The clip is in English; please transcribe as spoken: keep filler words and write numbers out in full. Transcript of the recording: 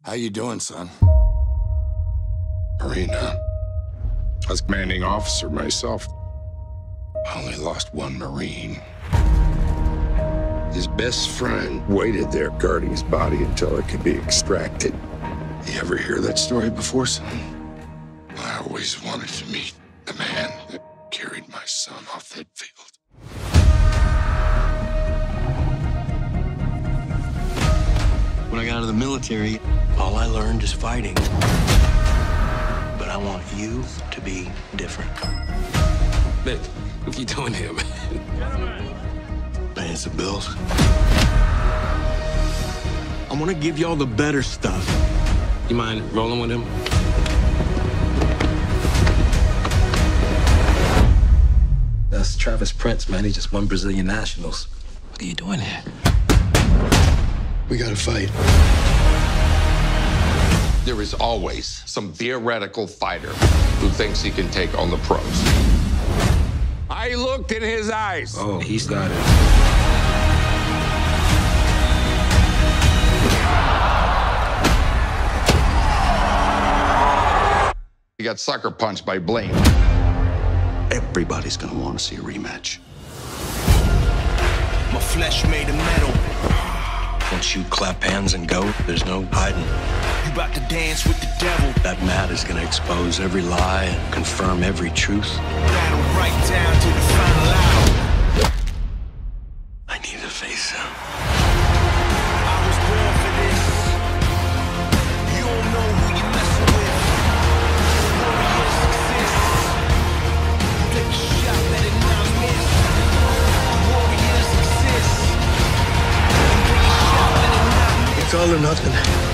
How you doing, son? Marina. I was commanding officer myself. I only lost one Marine. His best friend waited there guarding his body until it could be extracted. You ever hear that story before, son? I always wanted to meet the man that carried my son off that field. When I got out of the military, all I learned is fighting. But I want you to be different. Nick, what are you doing here, man? Paying some bills. I want to give y'all the better stuff. You mind rolling with him? That's Travis Prince, man. He just won Brazilian Nationals. What are you doing here? We gotta fight. There is always some theoretical fighter who thinks he can take on the pros. I looked in his eyes. Oh, he's got it. He got sucker punched by Blaine. Everybody's gonna want to see a rematch. My flesh made of metal. Once you clap hands and go, there's no hiding. You about to dance with the devil. That mat is gonna expose every lie and confirm every truth. Battle right down to the final hour. I need to face him. I was born for this. You don't know who you're messing with. Warriors exist. Take a shot, let it not miss. Warriors exist. Take a shot, let it not miss. It's all or nothing.